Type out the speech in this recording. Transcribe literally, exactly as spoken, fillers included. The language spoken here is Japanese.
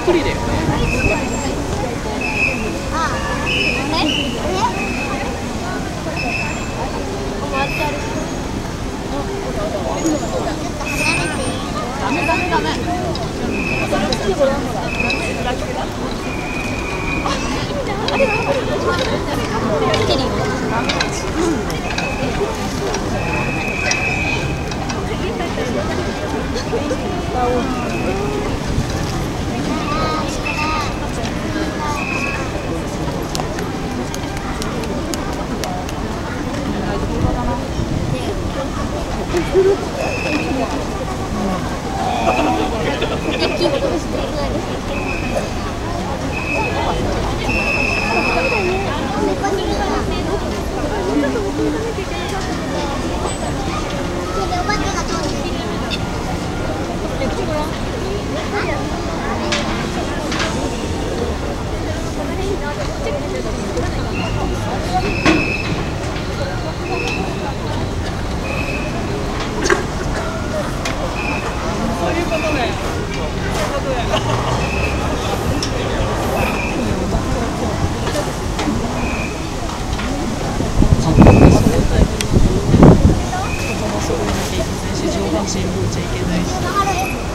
くりだよね。 あ、あれ？あれ？終わってる。ちょっと離れていい？ ダメダメダメ。 来てるよ。 上半身動いちゃいけないし。